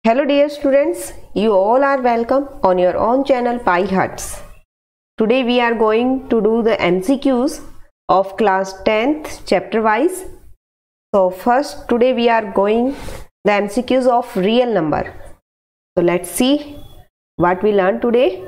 Hello dear students, you all are welcome on your own channel PyHuts. Today we are going to do the MCQs of class 10th chapter wise. So first today we are going the MCQs of real number. So let's see what we learned today.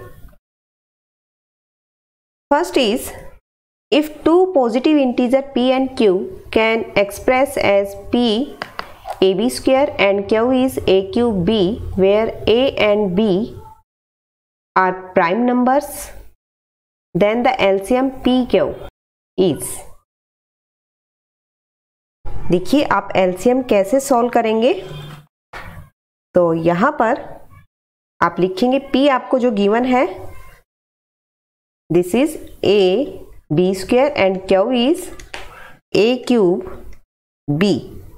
First is, if two positive integers p and q can express as p ab square and q is a cube b, where a and b are prime numbers, then the LCM pq is. देखिए आप LCM कैसे solve करेंगे, तो यहां पर आप लिखेंगे p आपको जो गिवन है, this is a b square and q is a cube b.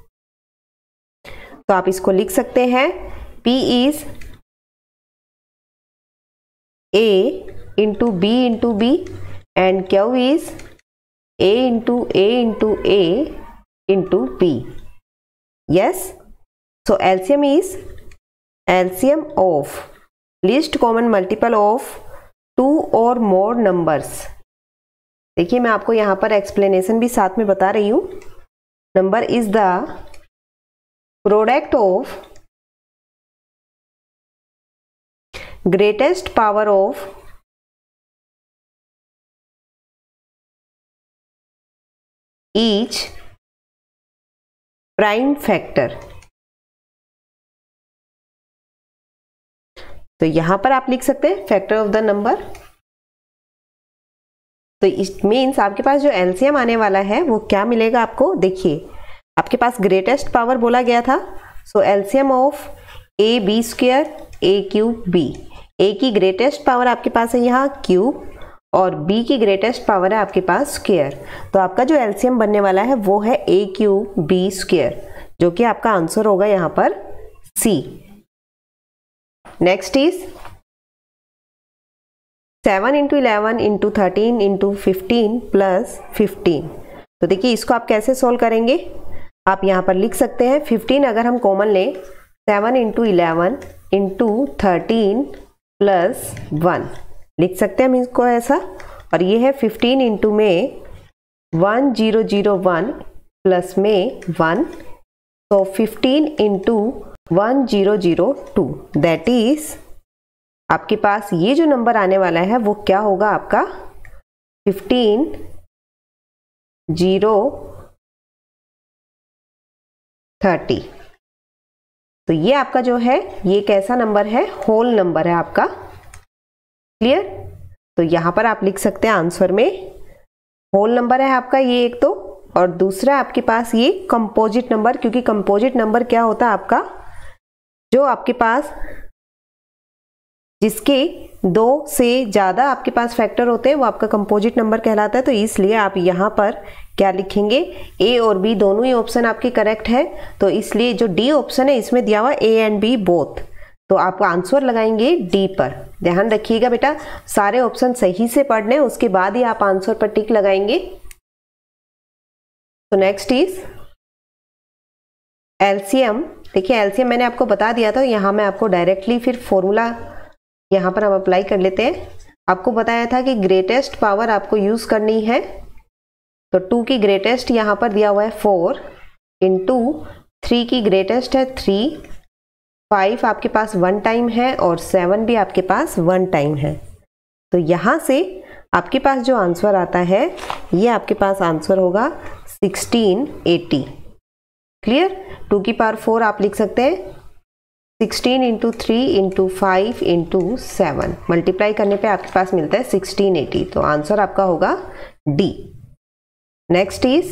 तो आप इसको लिख सकते हैं p is a into b into b and q is a into a into a into b. Yes, so LCM is LCM of least common multiple of two और more numbers. देखिए मैं आपको यहां पर एक्सप्लेनेशन भी साथ में बता रही हूं. Number is the product of greatest power of each prime factor. तो यहां पर आप लिख सकते हैं फैक्टर ऑफ द नंबर. तो इट मीन्स आपके पास जो एलसीएम आने वाला है वो क्या मिलेगा आपको. देखिए आपके पास ग्रेटेस्ट पावर बोला गया था, so LCM of A B square A cube B. A की ग्रेटेस्ट पावर आपके पास है यहाँ क्यूब और बी की ग्रेटेस्ट पावर है आपके पास स्क्वायर. तो आपका जो एलसीएम बनने वाला है वो है ए क्यूब बी स्क्वायर, जो कि आपका आंसर होगा यहाँ पर C. Next is 7 into 11 into 13 into 15 plus 15. तो देखिए इसको आप कैसे सोल्व करेंगे. आप यहाँ पर लिख सकते हैं 15 अगर हम कॉमन लें, 7 इंटू 11 इंटू 13 प्लस 1 लिख सकते हैं हम इसको ऐसा. और ये है 15 इंटू में 1001 प्लस में 1, तो 15 इंटू 1002. दैट इज आपके पास ये जो नंबर आने वाला है वो क्या होगा आपका 15,030. तो ये आपका जो है ये कैसा नंबर है, होल नंबर है आपका. क्लियर. तो यहां पर आप लिख सकते हैं आंसर में होल नंबर है आपका ये एक तो, और दूसरा आपके पास ये कंपोजिट नंबर, क्योंकि कंपोजिट नंबर क्या होता है आपका, जो आपके पास जिसके दो से ज्यादा आपके पास फैक्टर होते हैं वो आपका कंपोजिट नंबर कहलाता है. तो इसलिए आप यहाँ पर क्या लिखेंगे, ए और बी दोनों ही ऑप्शन आपके करेक्ट है. तो इसलिए जो डी ऑप्शन है इसमें दिया हुआ ए एंड बी बोथ, तो आप आंसर लगाएंगे डी पर. ध्यान रखिएगा बेटा, सारे ऑप्शन सही से पढ़ने उसके बाद ही आप आंसर पर टिक लगाएंगे. तो नेक्स्ट इज एलसीएम. देखिए एलसीएम मैंने आपको बता दिया था, यहाँ मैं आपको डायरेक्टली फिर फॉर्मूला यहाँ पर हम अप्लाई कर लेते हैं. आपको बताया था कि ग्रेटेस्ट पावर आपको यूज करनी है, तो 2 की ग्रेटेस्ट यहाँ पर दिया हुआ है 4 इंटू 3 की ग्रेटेस्ट है 3, 5 आपके पास 1 टाइम है और 7 भी आपके पास 1 टाइम है. तो यहाँ से आपके पास जो आंसर आता है ये आपके पास आंसर होगा 1680. क्लियर. 2 की पावर 4 आप लिख सकते हैं 16 इंटू 3 इंटू 5 इंटू 7 मल्टीप्लाई करने पे आपके पास मिलता है 1680. तो आंसर आपका होगा डी. Next is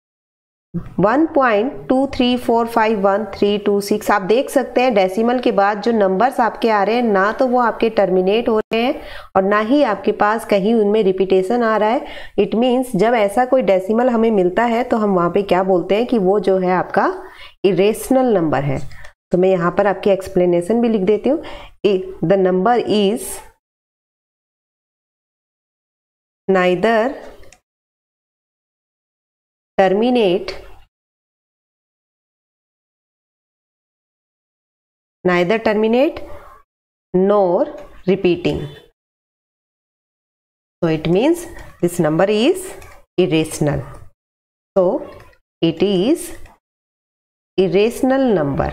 1.23451,326. आप देख सकते हैं डेसिमल के बाद जो नंबर्स आपके आ रहे हैं ना तो वो आपके टर्मिनेट हो रहे हैं और ना ही आपके पास कहीं उनमें रिपीटेशन आ रहा है. इट मीन्स जब ऐसा कोई डेसिमल हमें मिलता है तो हम वहां पे क्या बोलते हैं कि वो जो है आपका इरेशनल नंबर है. तो मैं यहां पर आपकी एक्सप्लेनेशन भी लिख देती हूँ. The number is neither terminate neither terminate nor repeating. So it means this number is irrational. So it is irrational number.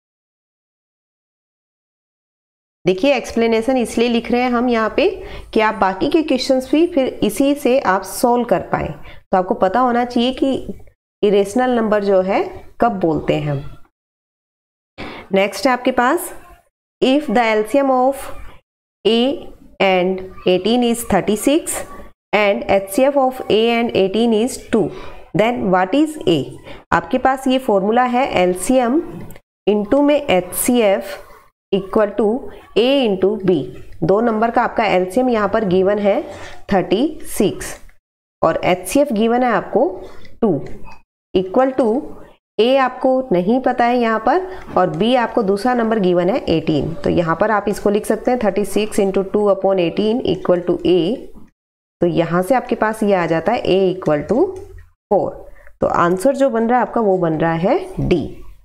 देखिए एक्सप्लेनेशन इसलिए लिख रहे हैं हम यहाँ पे कि आप बाकी के क्वेश्चंस भी फिर इसी से आप सॉल्व कर पाए। तो आपको पता होना चाहिए कि इरेशनल नंबर जो है कब बोलते हैं हम। नेक्स्ट है आपके पास, if the LCM of a and 18 is 36 and HCF of a and 18 is 2, then what is a? आपके पास ये फॉर्मूला है एलसीएम इंटू में HCF equal to a into B. दो नंबर का आपका एलसीएम यहाँ पर गिवन है 36 और HCF गिवन है आपको 2 इक्वल टू a आपको नहीं पता है यहाँ पर और b आपको दूसरा नंबर गिवन है 18। तो यहाँ पर आप इसको लिख सकते हैं 36 into 2 upon 18 equal to a। तो यहाँ से आपके पास ये आ जाता है a इक्वल टू 4। तो आंसर जो बन रहा है आपका वो बन रहा है D।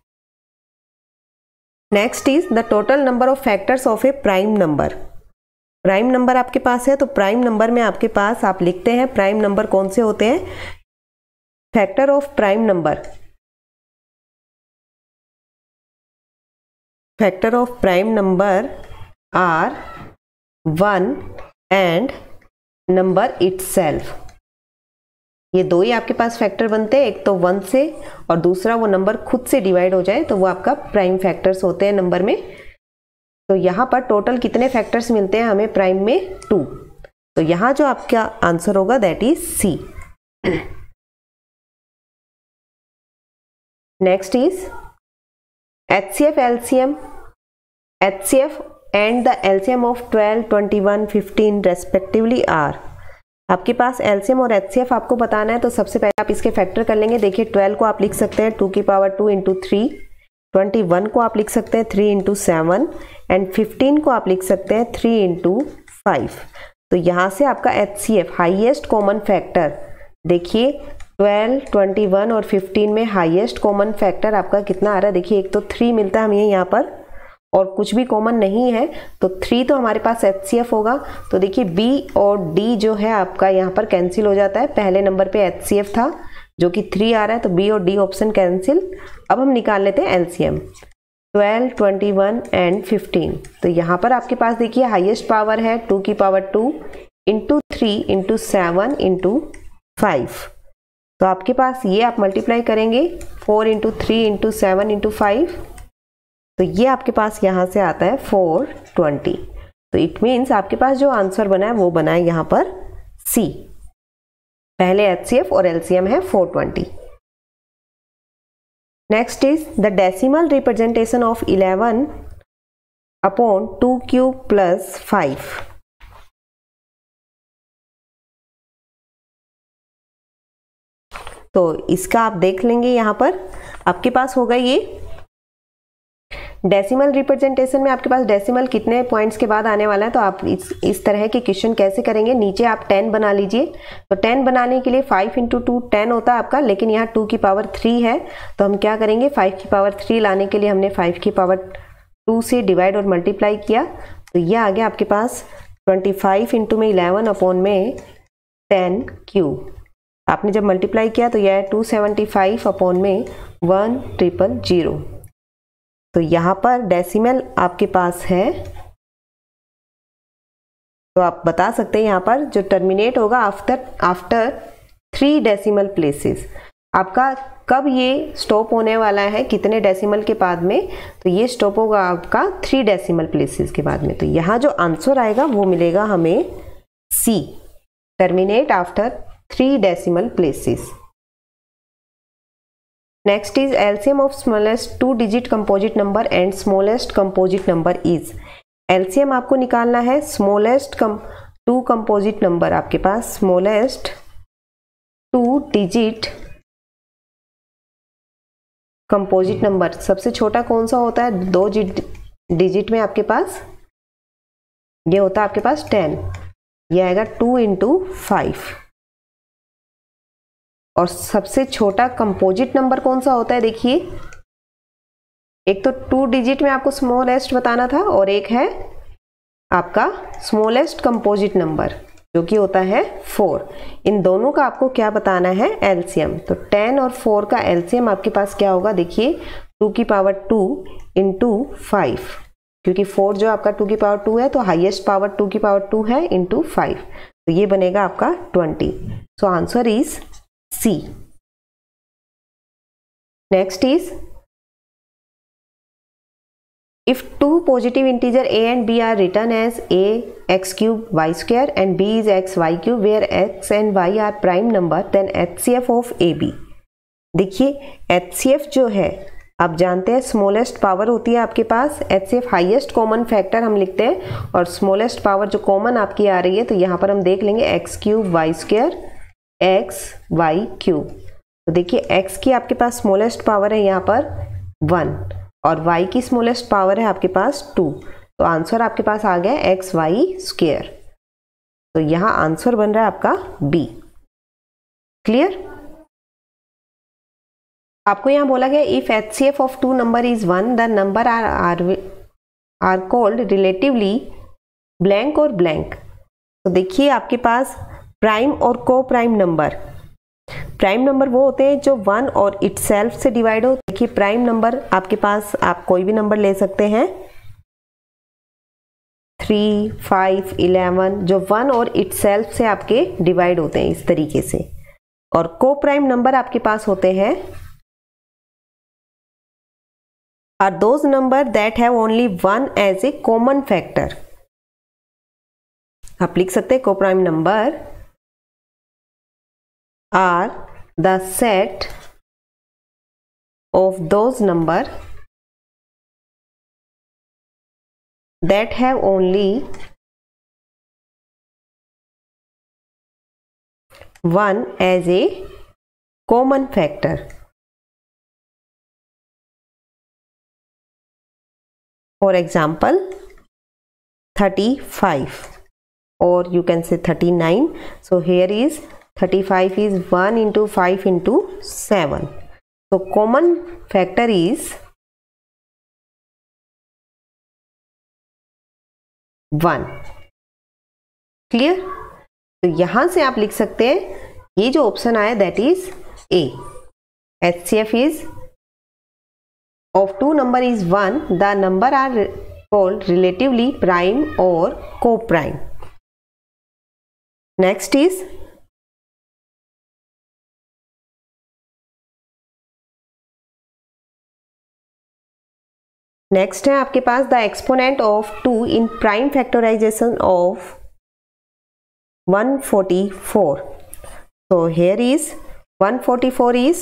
Next is the total number of factors of a prime number. Prime number आपके पास है तो प्राइम नंबर में आपके पास आप लिखते हैं प्राइम नंबर कौन से होते हैं। Factor of prime number, factor of prime number are 1 and number itself. ये दो ही आपके पास फैक्टर बनते हैं, एक तो 1 से और दूसरा वो नंबर खुद से डिवाइड हो जाए तो वो आपका प्राइम फैक्टर्स होते हैं नंबर में। तो यहाँ पर टोटल कितने फैक्टर्स मिलते हैं हमें प्राइम में 2। तो यहाँ जो आपका आंसर होगा that is C. Next is HCF LCM, HCF and the LCM of 12, 21, 15 respectively are। आपके पास LCM और HCF आपको बताना है तो सबसे पहले आप इसके फैक्टर कर लेंगे। देखिए 12 को आप लिख सकते हैं 2 की पावर 2 इंटू 3, 21 को आप लिख सकते हैं 3 इंटू 7 एंड 15 को आप लिख सकते हैं 3 इंटू 5। तो यहाँ से आपका HCF हाईएस्ट कॉमन फैक्टर, देखिए 12, 21 और 15 में हाईएस्ट कॉमन फैक्टर आपका कितना आ रहा है। देखिए एक तो 3 मिलता है हमें यहाँ पर और कुछ भी कॉमन नहीं है तो 3 तो हमारे पास HCF होगा। तो देखिए B और D जो है आपका यहाँ पर कैंसिल हो जाता है। पहले नंबर पे HCF था जो कि 3 आ रहा है तो B और D ऑप्शन कैंसिल। अब हम निकाल लेते हैं LCM 12, 21 एंड 15। तो यहाँ पर आपके पास देखिए हाईएस्ट पावर है 2 की पावर 2 इंटू 3 इंटू 7 इंटू 5। तो आपके पास ये आप मल्टीप्लाई करेंगे 4 इंटू 3 इंटू 7 इंटू 5। तो ये आपके पास यहाँ से आता है 420। तो इट मीन्स आपके पास जो आंसर बना है वो बना है यहाँ पर सी। पहले HCF और LCM है 420। Next is the decimal representation of 11 upon 2 cube plus 5। तो इसका आप देख लेंगे यहाँ पर आपके पास होगा ये डेसिमल रिप्रेजेंटेशन में आपके पास डेसिमल कितने पॉइंट्स के बाद आने वाला है। तो आप इस तरह के क्वेश्चन कैसे करेंगे, नीचे आप 10 बना लीजिए। तो 10 बनाने के लिए 5 इंटू 2 10 होता है आपका, लेकिन यहाँ 2 की पावर 3 है तो हम क्या करेंगे 5 की पावर 3 लाने के लिए हमने 5 की पावर 2 से डिवाइड और मल्टीप्लाई किया। तो ये आ गया आपके पास 25 इंटू में 11 अपॉन में 10 क्यूब। आपने जब मल्टीप्लाई किया तो यह है 275 अपॉन में 1000। तो यहाँ पर डेसिमल आपके पास है तो आप बता सकते हैं यहाँ पर जो टर्मिनेट होगा आफ्टर 3 डेसिमल प्लेसेस। आपका कब ये स्टॉप होने वाला है, कितने डेसिमल के बाद में, तो ये स्टॉप होगा आपका 3 डेसिमल प्लेसेस के बाद में। तो यहाँ जो आंसर आएगा वो मिलेगा हमें C, terminate after 3 decimal places. Next is LCM of smallest 2 digit composite number and smallest composite number is. LCM आपको निकालना है स्मॉलेस्ट 2 कंपोजिट नंबर, आपके पास स्मॉलेस्ट 2 डिजिट कंपोजिट नंबर। सबसे छोटा कौन सा होता है 2 डिजिट में आपके पास, ये होता है आपके पास 10। ये आएगा 2 इंटू 5। और सबसे छोटा कंपोजिट नंबर कौन सा होता है, देखिए एक तो 2 डिजिट में आपको स्मॉलेस्ट बताना था और एक है आपका स्मॉलेस्ट कंपोजिट नंबर जो कि होता है 4। इन दोनों का आपको क्या बताना है, एलसीएम। तो 10 और 4 का एलसीएम आपके पास क्या होगा, देखिए 2 की पावर 2 इंटू 5, क्योंकि 4 जो आपका 2 की पावर 2 है तो हाईएस्ट पावर 2 की पावर 2 है इंटू 5, तो ये बनेगा आपका 20। So answer is C. Next is if two positive integer a and b are written as a x cube y square and b is x y cube where x and y are prime number then HCF of ab। देखिए HCF जो है आप जानते हैं smallest power होती है आपके पास, HCF हाईएस्ट कॉमन फैक्टर हम लिखते हैं और स्मॉलेस्ट पावर जो कॉमन आपकी आ रही है तो यहाँ पर हम देख लेंगे x cube Y square X Y cube. तो देखिए x की आपके पास स्मॉलेस्ट पावर है यहाँ पर 1 और y की स्मॉलेस्ट पावर है आपके पास 2, तो आंसर आपके पास आ गया एक्स वाई स्क्वायर। तो यहाँ आंसर बन रहा है आपका बी। क्लियर? आपको यहाँ बोला गया if HCF of 2 number is 1 the number are called relatively blank और ब्लैंक। तो देखिए आपके पास प्राइम और coprime number, prime number वो होते हैं जो 1 और इटसेल्फ से डिवाइड हो। देखिए प्राइम नंबर आपके पास आप कोई भी नंबर ले सकते हैं 3, 5, 11 जो 1 और इटसेल्फ से आपके डिवाइड होते हैं इस तरीके से। और को प्राइम नंबर आपके पास होते हैं are those number that have only 1 as a common factor. आप लिख सकते हैं coprime number are the set of those number that have only 1 as a common factor। For example 35 or you can say 39। so here is 35 is 1 into 5 into 7, so common factor is 1। Clear? तो यहां से आप लिख सकते हैं ये जो option आया that is A, HCF is of 2 number is 1 the number are called relatively prime और coprime. Next is next है आपके पास the exponent of 2 in prime factorization of 144। so here is 144 is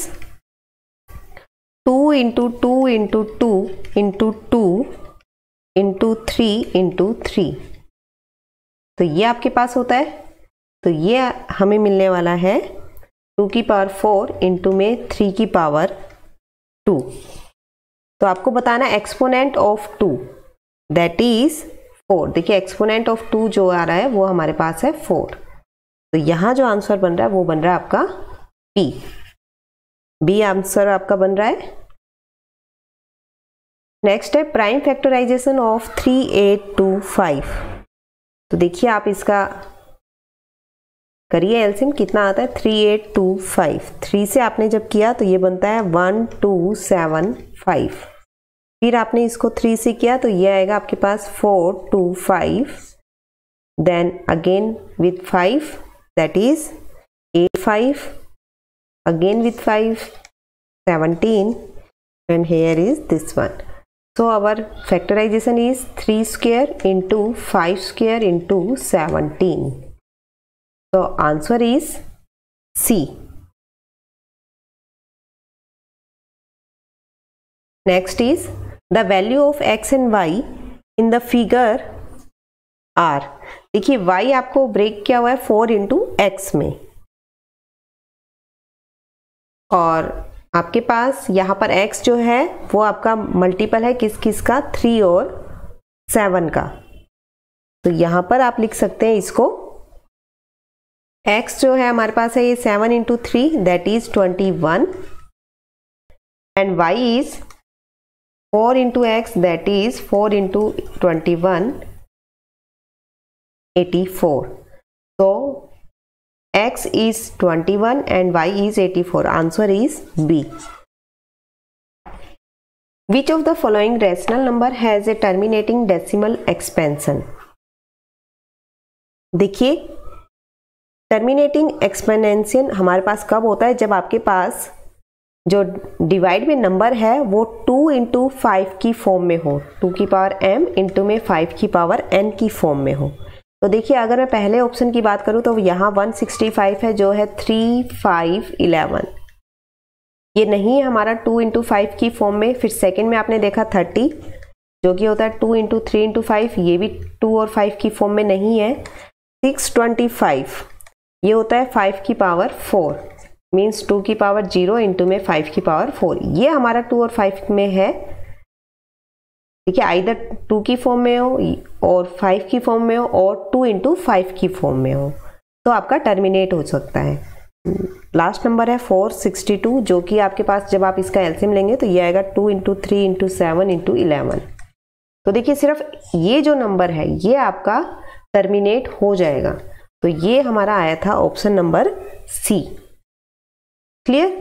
2 into 2 into 2 into 2 into 3 into 3। तो ये आपके पास होता है, तो ये हमें मिलने वाला है 2 की पावर 4 इंटू में 3 की पावर 2। तो आपको बताना एक्सपोनेंट ऑफ 2 दैट इज 4। देखिए एक्सपोनेंट ऑफ 2 जो आ रहा है वो हमारे पास है 4, तो यहां जो आंसर बन रहा है वो बन रहा है आपका बी। बी आंसर आपका बन रहा है। नेक्स्ट है प्राइम फैक्टराइजेशन ऑफ 3825। तो देखिए आप इसका करिए एलसीएम कितना आता है 3825। 3 से आपने जब किया तो ये बनता है 1275। फिर आपने इसको 3 से किया तो ये आएगा आपके पास 425, then again with 5 that is 85, again with 5 17 and here is this one। so our factorization is 3 square into 5 square into 17। so answer is C। next is the value of x and y in the figure are। देखिए y आपको break किया हुआ है 4 into x में, और आपके पास यहाँ पर x जो है वो आपका मल्टीपल है किस किस का 3 और 7 का। तो यहाँ पर आप लिख सकते हैं इसको x जो है हमारे पास है ये 7 into 3 that is 21 and y is 4 into x, that is 4 into 21, 84. So x is 21 and y is 84. Answer is B. Which of the following rational number has a terminating decimal expansion? देखिए, terminating exponential हमारे पास कब होता है? जब आपके पास जो डिवाइड में नंबर है वो 2 इंटू 5 की फॉर्म में हो, 2 की पावर m इंटू में 5 की पावर n की फॉर्म में हो। तो देखिए, अगर मैं पहले ऑप्शन की बात करूं तो यहाँ 165 है जो है 3, 5, 11, ये नहीं है हमारा 2 इंटू 5 की फॉर्म में। फिर सेकंड में आपने देखा 30 जो कि होता है 2 इंटू 3 इंटू 5, ये भी 2 और 5 की फॉर्म में नहीं है। 625 ये होता है 5 की पावर 4, मीन्स 2 की पावर 0 इंटू में 5 की पावर 4, ये हमारा 2 और 5 में है। ठीक है, आइदर 2 की फॉर्म में हो और 5 की फॉर्म में हो और 2 इंटू 5 की फॉर्म में हो, तो आपका टर्मिनेट हो सकता है। लास्ट नंबर है 462 जो कि आपके पास जब आप इसका एलसीएम लेंगे तो ये आएगा 2 इंटू 3 इंटू 7 इंटू 11। तो देखिए, सिर्फ ये जो नंबर है ये आपका टर्मिनेट हो जाएगा। तो ये हमारा आया था option number C. Clear?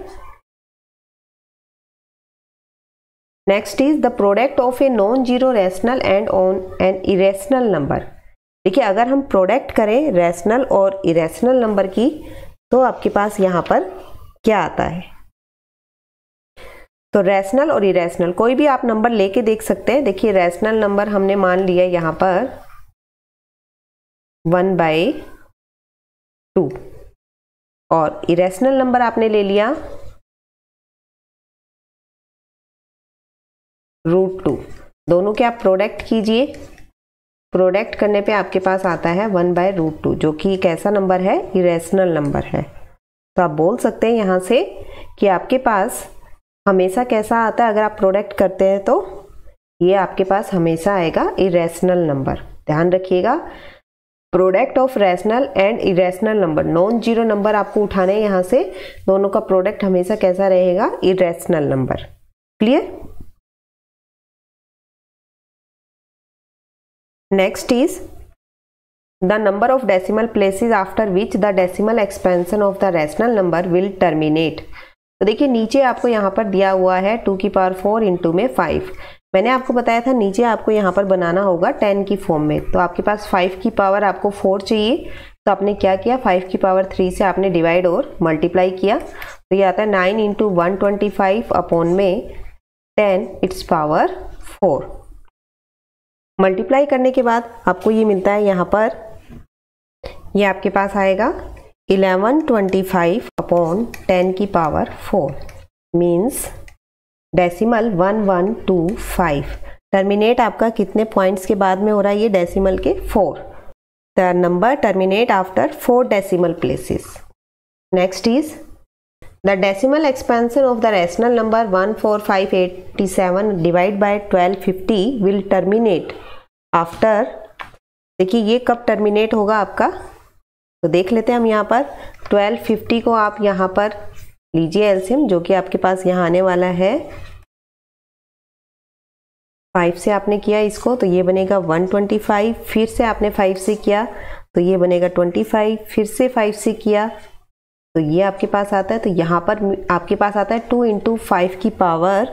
Next is the product of a non zero rational and on an irrational number. देखिए, अगर हम प्रोडक्ट करें रैशनल और इरेशनल नंबर की तो आपके पास यहाँ पर क्या आता है? तो रैशनल और इरेशनल कोई भी आप नंबर लेके देख सकते हैं। देखिए, रैशनल नंबर हमने मान लिया यहाँ पर 1/2 और इरेशनल नंबर आपने ले लिया √2। दोनों के आप प्रोडक्ट कीजिए, प्रोडक्ट करने पे आपके पास आता है 1/√2 जो कि एक ऐसा नंबर है, इरेशनल नंबर है। तो आप बोल सकते हैं यहाँ से कि आपके पास हमेशा कैसा आता है, अगर आप प्रोडक्ट करते हैं तो ये आपके पास हमेशा आएगा इरेशनल नंबर। ध्यान रखिएगा, product of rational and irrational number, non zero number आपको उठाने हैं यहाँ से, दोनों का प्रोडक्ट हमेशा कैसा रहेगा? Irrational number. Clear? Next is the number of decimal places after which the decimal expansion of the rational number will terminate. तो देखिए, नीचे आपको यहाँ पर दिया हुआ है 2 की पावर 4 इंटू में 5। मैंने आपको बताया था नीचे आपको यहाँ पर बनाना होगा 10 की फॉर्म में। तो आपके पास 5 की पावर आपको 4 चाहिए, तो आपने क्या किया? 5 की पावर 3 से आपने डिवाइड और मल्टीप्लाई किया, तो ये आता है 9 इंटू 125 अपॉन में 10 इट्स पावर 4। मल्टीप्लाई करने के बाद आपको ये मिलता है यहाँ पर, ये आपके पास आएगा 1125 अपॉन 10 की पावर 4, मीन्स डेसिमल 1125। टर्मिनेट आपका कितने पॉइंट्स के बाद में हो रहा है? ये डेसिमल के 4। The number terminate after 4 decimal places. Next is the decimal expansion of the rational number 14587 divide by 1250 will terminate after. देखिए, ये कब टर्मिनेट होगा आपका? तो देख लेते हैं हम यहाँ पर 1250 को आप यहाँ पर लीजिए एलसीएम, जो कि आपके पास यहाँ आने वाला है 5 से आपने किया इसको तो ये बनेगा 125, फिर से आपने 5 से किया तो ये बनेगा 25, फिर से 5 से किया तो ये आपके पास आता है। तो यहाँ पर आपके पास आता है 2 इंटू 5 की पावर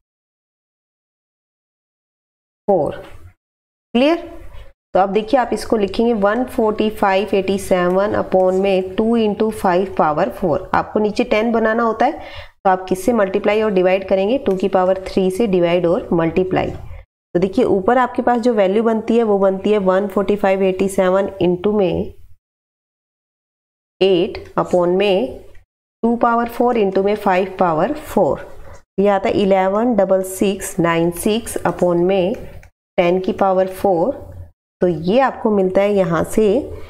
4। क्लियर? तो अब देखिए, आप इसको लिखेंगे 14587 अपॉन में 2 इंटू 5 पावर 4। आपको नीचे 10 बनाना होता है, तो आप किससे मल्टीप्लाई और डिवाइड करेंगे? 2 की पावर 3 से डिवाइड और मल्टीप्लाई। तो देखिए, ऊपर आपके पास जो वैल्यू बनती है वो बनती है 14587 इंटू में 8 अपॉन में 2 पावर 4 इंटू में 5 पावर 4। ये आता है 116696 अपॉन में 10 की पावर 4। तो ये आपको मिलता है यहाँ से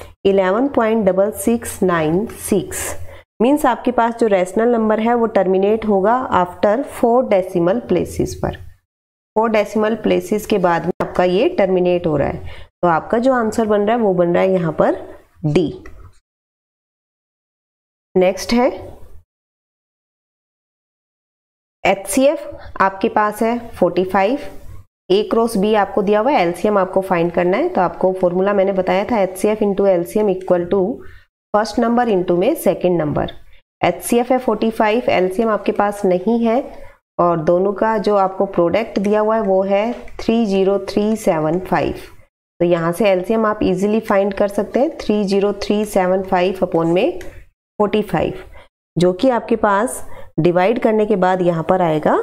11.6696, मीन्स आपके पास जो रैशनल नंबर है वो टर्मिनेट होगा आफ्टर 4 डेसिमल प्लेसेस पर। 4 डेसिमल प्लेसेस के बाद में आपका ये टर्मिनेट हो रहा है। तो आपका जो आंसर बन रहा है वो बन रहा है यहाँ पर डी। नेक्स्ट है HCF आपके पास है 45, A क्रॉस B आपको दिया हुआ है, LCM आपको फाइंड करना है। तो आपको फॉर्मूला मैंने बताया था HCF into LCM equal to first number into में सेकेंड नंबर। HCF है 45, LCM आपके पास नहीं है और दोनों का जो आपको प्रोडक्ट दिया हुआ है वो है 30375। तो यहाँ से LCM आप इजीली फाइंड कर सकते हैं 30375 अपॉन में 45, जो कि आपके पास डिवाइड करने के बाद यहाँ पर आएगा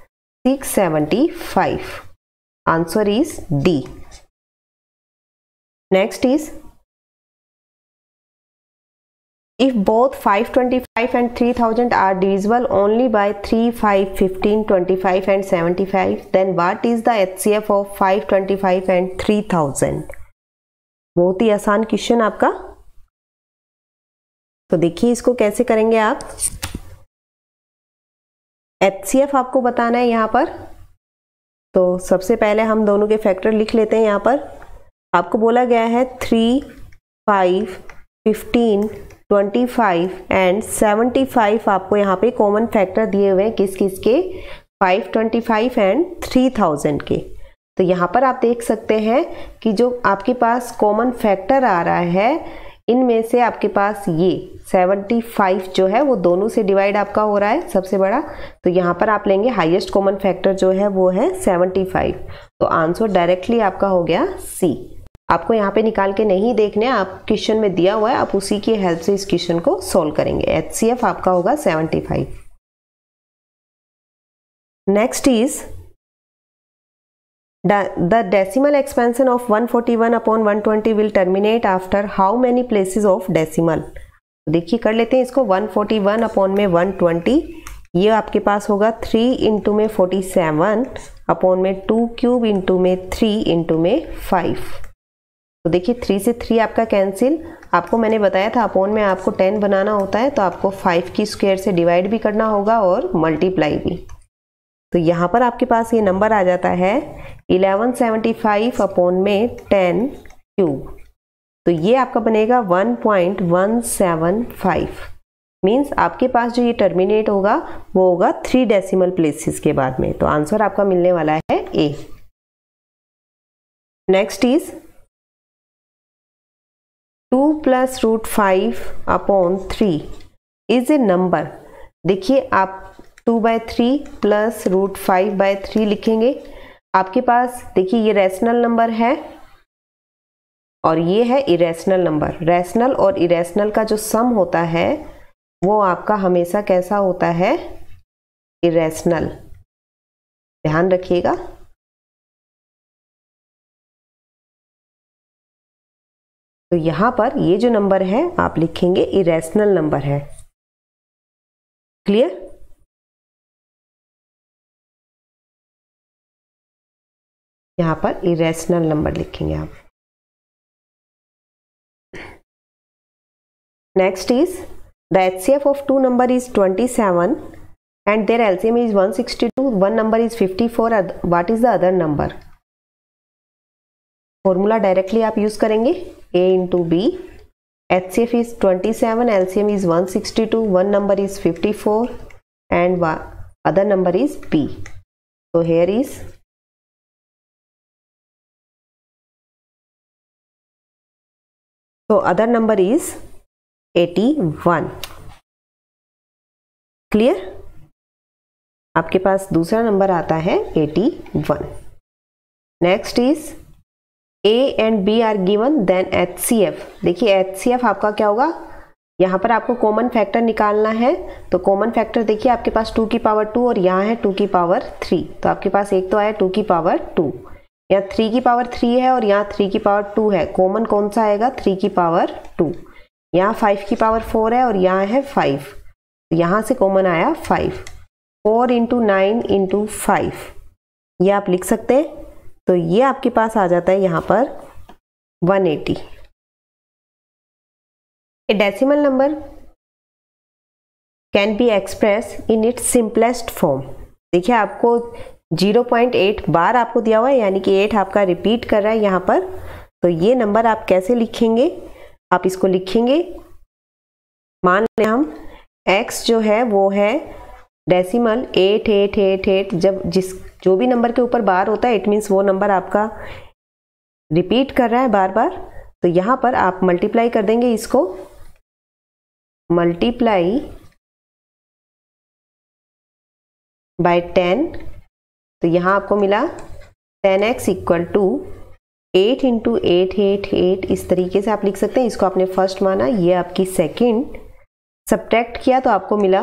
675। Answer is D. Next is if both 525 and 3000 are divisible only by 3, 5, 15, 25 and 75, then what is the HCF of 525 and 3000? बहुत ही आसान क्वेश्चन आपका। तो देखिए इसको कैसे करेंगे आप। HCF आपको बताना है यहाँ पर। तो सबसे पहले हम दोनों के फैक्टर लिख लेते हैं। यहाँ पर आपको बोला गया है 3, 5, 15, 25 एंड 75 आपको यहाँ पे कॉमन फैक्टर दिए हुए हैं किस किस के, 525 एंड 3000 के। तो यहाँ पर आप देख सकते हैं कि जो आपके पास कॉमन फैक्टर आ रहा है इनमें से आपके पास ये 75 जो है वो दोनों से डिवाइड आपका हो रहा है सबसे बड़ा। तो यहाँ पर आप लेंगे हाईएस्ट कॉमन फैक्टर जो है वो है 75। तो आंसर डायरेक्टली आपका हो गया सी। आपको यहाँ पे निकाल के नहीं देखने, आप क्वेश्चन में दिया हुआ है, आप उसी की हेल्प से इस क्वेश्चन को सॉल्व करेंगे। HCF आपका होगा 75। Next is the decimal expansion of 141 upon 120 will terminate after how many places of decimal? देखिए कर लेते हैं इसको। 141 अपॉन में 120, ये आपके पास होगा 3 इंटू में 47 अपॉन में 2 क्यूब इंटू में 3 इंटू में 5। तो देखिए 3 से 3 आपका कैंसिल। आपको मैंने बताया था अपॉन में आपको 10 बनाना होता है तो आपको 5 की स्क्वायर से डिवाइड भी करना होगा और मल्टीप्लाई भी। तो यहाँ पर आपके पास ये नंबर आ जाता है 1175 अपॉन में 10 क्यूब। तो ये आपका बनेगा 1.175। मीन्स आपके पास जो ये टर्मिनेट होगा वो होगा 3 डेसिमल प्लेसेस के बाद में। तो आंसर आपका मिलने वाला है A. Next is 2 + √5 upon 3 is a number. देखिए आप 2/3 प्लस √5/3 लिखेंगे। आपके पास देखिए ये रैशनल नंबर है और ये है इरेशनल नंबर। रैशनल और इरेशनल का जो सम होता है वो आपका हमेशा कैसा होता है, इरेशनल। ध्यान रखिएगा। तो यहां पर ये जो नंबर है आप लिखेंगे इरेशनल नंबर है। क्लियर? यहां पर इरेशनल नंबर लिखेंगे आप। Next is the HCF of 2 number is 27 and their LCM is 162. One number is 54. What is the other number? Formula directly आप यूज करेंगे A into B. HCF is 27, LCM is 162, one number is 54 and other number is B. So here is other number is 81. Clear? आपके पास दूसरा number आता है 81. Next is A and B are given, then HCF. देखिए HCF आपका क्या होगा, यहाँ पर आपको कॉमन फैक्टर निकालना है। तो कॉमन फैक्टर देखिए आपके पास 2 की पावर 2 और यहाँ है 2 की पावर 3। तो आपके पास एक तो आया 2 की पावर 2, यहाँ 3 की पावर 3 है और यहाँ 3 की पावर 2 है। कॉमन कौन सा आएगा, 3 की पावर 2। यहाँ 5 की पावर 4 है और यहाँ है 5, तो यहाँ से कॉमन आया 5। 4 × 9 × 5 ये आप लिख सकते हैं। तो ये आपके पास आ जाता है यहाँ पर 180। A decimal number can be express in its simplest form. देखिए आपको 0.8 बार आपको दिया हुआ है, यानी कि 8 आपका रिपीट कर रहा है यहाँ पर। तो ये नंबर आप कैसे लिखेंगे, आप इसको लिखेंगे, मान लें हम x जो है वो है डेसिमल 8888 जब जो भी नंबर के ऊपर बार होता है इट मीन्स वो नंबर आपका रिपीट कर रहा है बार बार। तो यहाँ पर आप मल्टीप्लाई कर देंगे इसको, मल्टीप्लाई बाय 10। तो यहाँ आपको मिला 10x इक्वल टू 8 इंटू 888। इस तरीके से आप लिख सकते हैं। इसको आपने फर्स्ट माना, ये आपकी सेकंड। सब्ट्रैक्ट किया तो आपको मिला,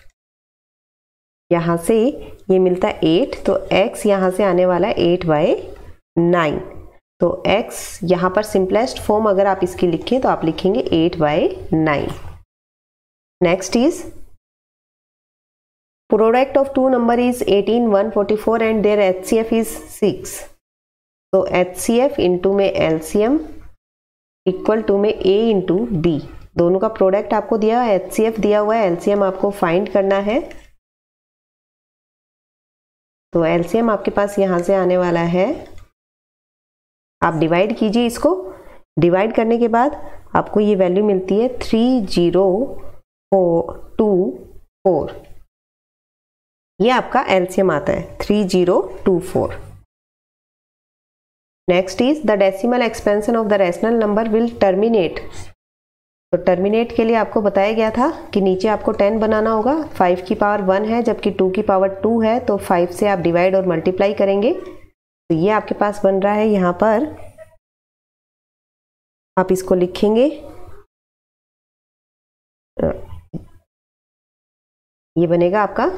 यहाँ से ये मिलता है 8, तो x यहाँ से आने वाला है 8/9। तो x यहाँ पर सिंपलेस्ट फॉर्म अगर आप इसकी लिखें तो आप लिखेंगे 8/9। Next is product of two number is 18, 144 and their HCF is 6। तो HCF इंटू में LCM इक्वल टू में A इंटू B। दोनों का प्रोडक्ट आपको दिया है, HCF दिया हुआ है, LCM आपको फाइंड करना है। तो LCM आपके पास यहां से आने वाला है, आप डिवाइड कीजिए इसको। डिवाइड करने के बाद आपको ये वैल्यू मिलती है 3024। ये आपका LCM आता है 3024। Next is the decimal expansion of the rational number will terminate. तो टर्मिनेट के लिए आपको बताया गया था कि नीचे आपको 10 बनाना होगा। 5 की पावर 1 है जबकि 2 की पावर 2 है, तो 5 से आप डिवाइड और मल्टीप्लाई करेंगे तो ये आपके पास बन रहा है। यहाँ पर आप इसको लिखेंगे, ये बनेगा आपका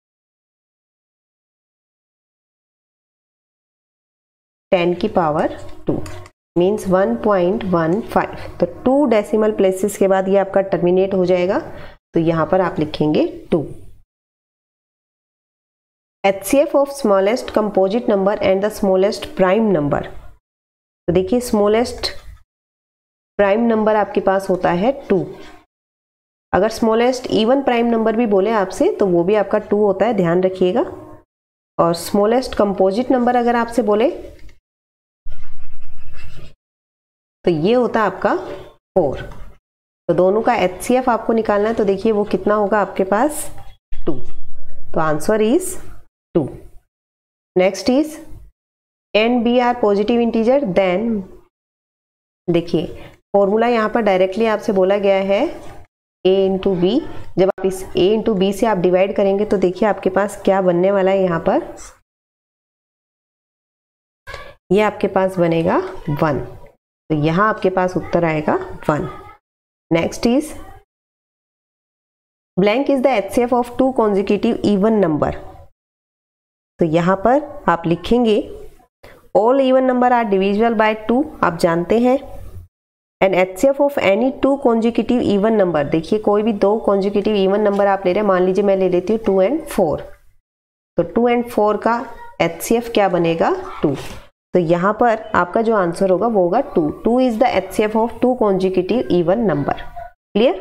10 की पावर 2 मीन्स 1.15। तो 2 डेसिमल प्लेसेस के बाद ये आपका टर्मिनेट हो जाएगा। तो यहां पर आप लिखेंगे 2। HCF of smallest composite number and the smallest prime number. तो देखिए स्मॉलेस्ट प्राइम नंबर आपके पास होता है 2। अगर स्मॉलेस्ट इवन प्राइम नंबर भी बोले आपसे तो वो भी आपका 2 होता है, ध्यान रखिएगा। और स्मॉलेस्ट कंपोजिट नंबर अगर आपसे बोले तो ये होता है आपका 4। तो दोनों का HCF आपको निकालना है। तो देखिए वो कितना होगा आपके पास 2। तो answer is 2। Next is and B are positive integer then. देखिए फॉर्मूला यहाँ पर डायरेक्टली आपसे बोला गया है a इंटू बी। जब आप इस a इंटू बी से आप डिवाइड करेंगे तो देखिए आपके पास क्या बनने वाला है। यहाँ पर ये आपके पास बनेगा 1। तो यहाँ आपके पास उत्तर आएगा 1। Next is blank is the HCF of 2 consecutive even number. तो यहाँ पर आप लिखेंगे all even number are divisible by 2, आप जानते हैं। And HCF of any 2 consecutive even number. देखिए कोई भी 2 कॉन्जिक्यूटिव इवन नंबर आप ले रहे हैं, मान लीजिए मैं ले लेती हूँ 2 and 4। तो 2 and 4 का HCF क्या बनेगा 2। तो यहाँ पर आपका जो आंसर होगा वो होगा 2। 2 is the HCF of 2 consecutive even number. Clear.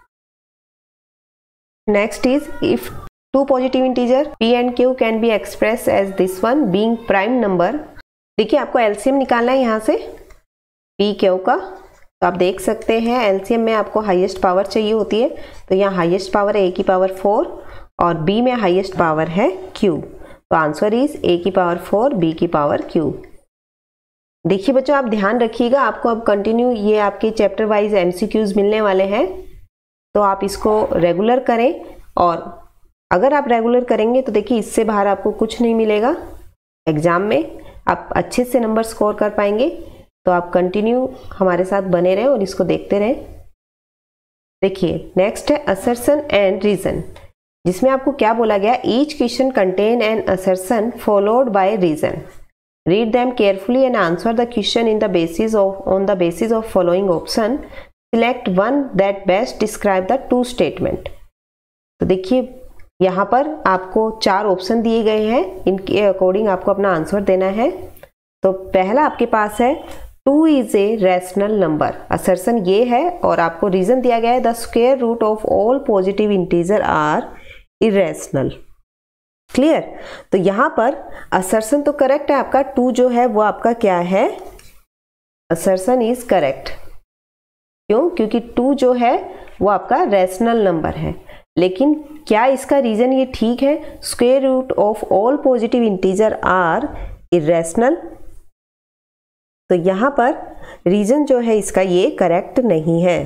Next is if 2 positive integer P and Q can be express as this one being prime number. देखिए आपको LCM निकालना है यहाँ से P Q का। तो आप देख सकते हैं LCM में आपको हाईएस्ट पावर चाहिए होती है। तो यहाँ हाईएस्ट पावर है A की पावर 4 और B में हाईएस्ट पावर है Q। तो आंसर इज A की पावर 4 B की पावर Q। देखिए बच्चों आप ध्यान रखिएगा, आपको अब कंटिन्यू ये आपके चैप्टर वाइज MCQs मिलने वाले हैं। तो आप इसको रेगुलर करें और अगर आप रेगुलर करेंगे तो देखिए इससे बाहर आपको कुछ नहीं मिलेगा। एग्जाम में आप अच्छे से नंबर स्कोर कर पाएंगे। तो आप कंटिन्यू हमारे साथ बने रहें और इसको देखते रहें। देखिए नेक्स्ट है असर्शन एंड रीजन, जिसमें आपको क्या बोला गया, each question contain an assertion followed by reason. Read them carefully and answer the question on the basis of following option. Select one that best describe the two statement. तो देखिए यहाँ पर आपको 4 ऑप्शन दिए गए हैं, इनके अकॉर्डिंग आपको अपना आंसर देना है। तो पहला आपके पास है 2 is a rational number. Assertion ये है और आपको रीजन दिया गया है the square root of all positive integer are irrational. Clear. तो यहां पर असर्शन तो करेक्ट है आपका, 2 जो है वो आपका क्या है, असर्शन इज करेक्ट। क्यों? क्योंकि 2 जो है वो आपका रैशनल नंबर है। लेकिन क्या इसका रीजन ये ठीक है? Square root of all positive integer are irrational. तो यहां पर रीजन जो है इसका ये करेक्ट नहीं है,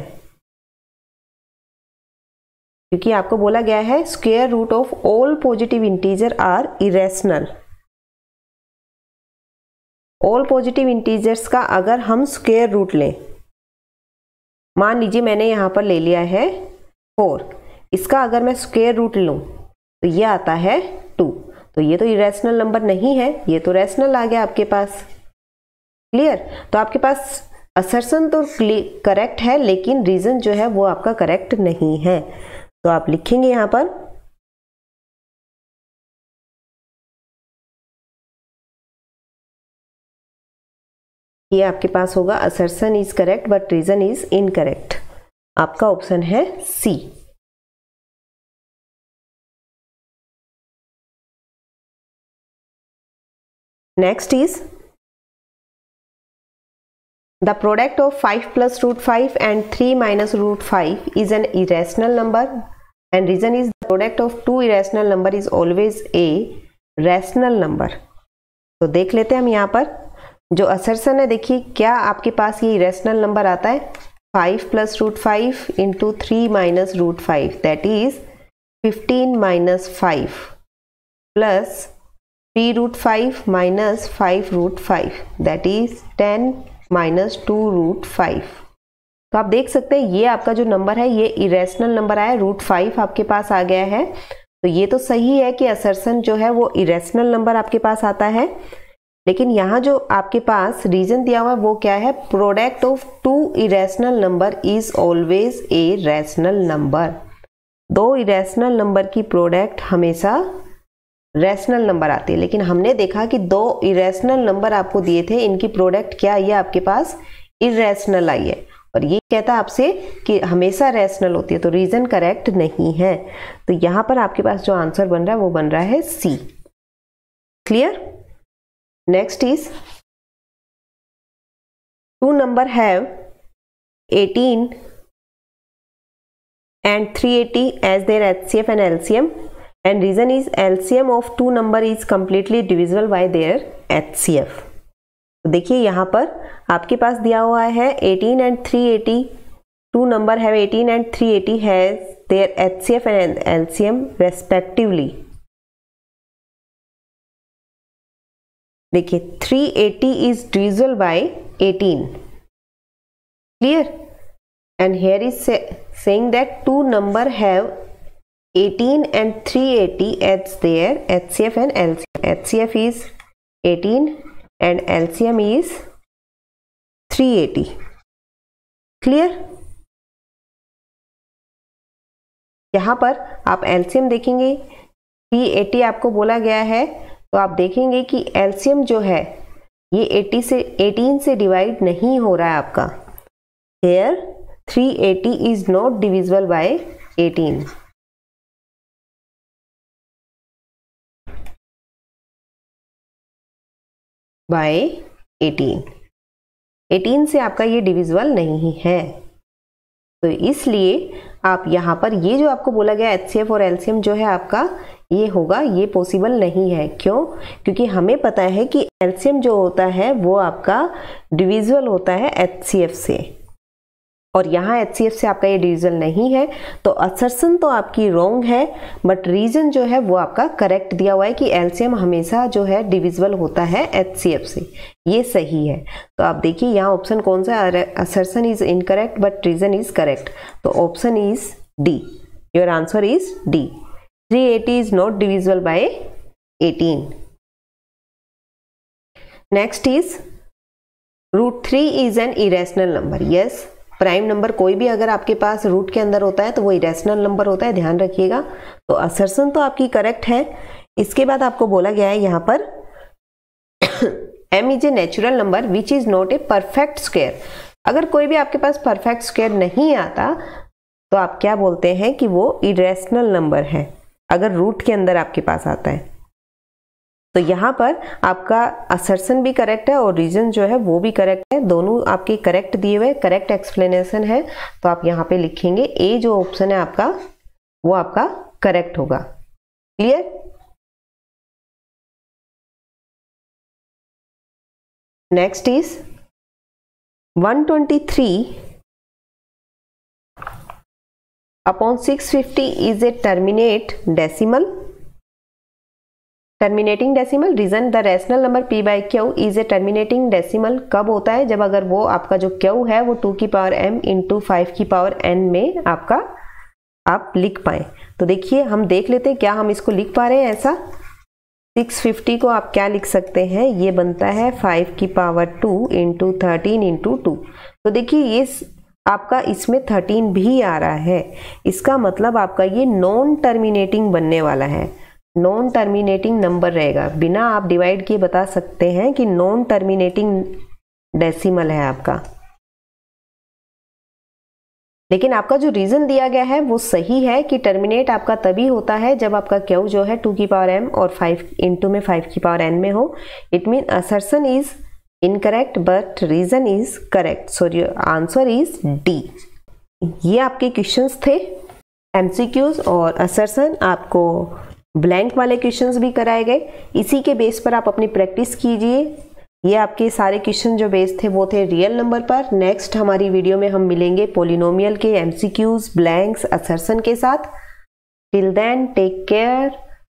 क्योंकि आपको बोला गया है square root of all positive integer are irrational. All positive integers का अगर हम स्क्वायर रूट लें, मान लीजिए मैंने यहां पर ले लिया है 4, इसका अगर मैं स्क्वायर रूट लूं तो ये आता है 2। तो ये तो इरेशनल नंबर नहीं है, ये तो रैशनल आ गया आपके पास। क्लियर? तो आपके पास असर्शन तो करेक्ट है, लेकिन रीजन जो है वो आपका करेक्ट नहीं है। तो आप लिखेंगे यहां पर ये आपके पास होगा assertion is correct but reason is incorrect. आपका ऑप्शन है C. Next is the product of 5 plus √5 and 3 minus √5 is an irrational number and reason is the product of two irrational number is always a rational number। तो देख लेते हैं हम यहाँ पर जो असर्शन है, देखिए क्या आपके पास ये इरेशनल नंबर आता है 5 plus √5 into 3 minus √5 that is 15 minus 5 plus 3 √5 minus 5 √5 that is 10 minus 2 √5। तो आप देख सकते हैं ये आपका जो नंबर है ये इरेशनल नंबर आया, √5 आपके पास आ गया है। तो ये तो सही है कि असर्शन जो है वो इरेशनल नंबर आपके पास आता है, लेकिन यहाँ जो आपके पास रीजन दिया हुआ है वो क्या है? Product of two irrational number is always a rational number. दो इरेशनल नंबर की प्रोडक्ट हमेशा रैशनल नंबर आती है, लेकिन हमने देखा कि दो इरेशनल नंबर आपको दिए थे, इनकी प्रोडक्ट क्या आई है आपके पास? इरेशनल आई है, और ये कहता है आपसे कि हमेशा रैशनल होती है, तो रीजन करेक्ट नहीं है। तो यहां पर आपके पास जो आंसर बन रहा है वो बन रहा है C. Clear? Next is two number have 18 and 380 as their HCF and LCM and reason is LCM of two number is completely divisible by their HCF। तो देखिए यहाँ पर आपके पास दिया हुआ है 18 and 380, two number have 18 and 380 has their HCF and LCM respectively। देखिए 380 is divisible by 18। Clear? And here is saying that two number have 18 and 380 as their HCF and LCM। HCF is 18 and LCM is 380। Clear? यहाँ पर आप LCM देखेंगे 380 आपको बोला गया है, तो आप देखेंगे कि LCM जो है ये 18 से डिवाइड नहीं हो रहा है आपका। Here 380 is not divisible by 18। By 18 से आपका ये डिविजिबल नहीं है, तो इसलिए आप यहाँ पर ये जो आपको बोला गया HCF और LCM जो है आपका ये होगा, ये पॉसिबल नहीं है। क्यों? क्योंकि हमें पता है कि LCM जो होता है वो आपका डिविजिबल होता है HCF से, और यहाँ HCF से आपका ये डिविजन नहीं है, तो असर्शन तो आपकी रॉन्ग है, बट रीजन जो है वो आपका करेक्ट दिया हुआ है कि LCM हमेशा जो है डिविजिबल होता है HCF से, ये सही है। तो आप देखिए यहाँ ऑप्शन कौन सा? Assertion is incorrect but reason is correct, तो option is D. Your answer is D. 380 is not divisible by 18। Next is √3 is an irrational number. Yes, prime number कोई भी अगर आपके पास रूट के अंदर होता है तो वो इरेशनल नंबर होता है, ध्यान रखिएगा। तो असर्शन तो आपकी करेक्ट है। इसके बाद आपको बोला गया है यहाँ पर m is a natural number which is not a perfect square. अगर कोई भी आपके पास परफेक्ट स्क्वायर नहीं आता तो आप क्या बोलते हैं कि वो इरेशनल नंबर है, अगर रूट के अंदर आपके पास आता है। तो यहाँ पर आपका असर्शन भी करेक्ट है और रीजन जो है वो भी करेक्ट है, दोनों आपके करेक्ट दिए हुए, करेक्ट एक्सप्लेनेशन है। तो आप यहाँ पे लिखेंगे ए जो ऑप्शन है आपका वो आपका करेक्ट होगा। Clear? Next is 123 upon 650 is a terminating decimal. Reason, the rational number p by q is a terminating decimal. कब होता है? जब अगर वो आपका जो q है वो 2 की पावर m इंटू 5 की पावर n में आपका आप लिख पाए। तो देखिए हम देख लेते हैं क्या हम इसको लिख पा रहे हैं ऐसा। 650 को आप क्या लिख सकते हैं, ये बनता है 5 की पावर 2 इंटू 13 इंटू 2। तो देखिए ये आपका इसमें 13 भी आ रहा है, इसका मतलब आपका ये नॉन टर्मिनेटिंग बनने वाला है, नॉन टर्मिनेटिंग नंबर रहेगा। बिना आप डिवाइड किए बता सकते हैं कि नॉन टर्मिनेटिंग डेसिमल है आपका। लेकिन आपका जो रीजन दिया गया है वो सही है कि टर्मिनेट आपका तभी होता है जब आपका क्यू जो है 2 की पावर m और 5 इंटू में 5 की पावर n में हो। It mean assertion is incorrect but reason is correct, so your answer is D. ये आपके क्वेश्चंस थे एमसीक्यूज, और असर्शन आपको ब्लैंक वाले क्वेश्चंस भी कराए गए। इसी के बेस पर आप अपनी प्रैक्टिस कीजिए। ये आपके सारे क्वेश्चन जो बेस थे वो थे रियल नंबर पर। नेक्स्ट हमारी वीडियो में हम मिलेंगे पॉलिनोमियल के एमसीक्यूज, ब्लैंक्स, असर्शन के साथ। Till then take care.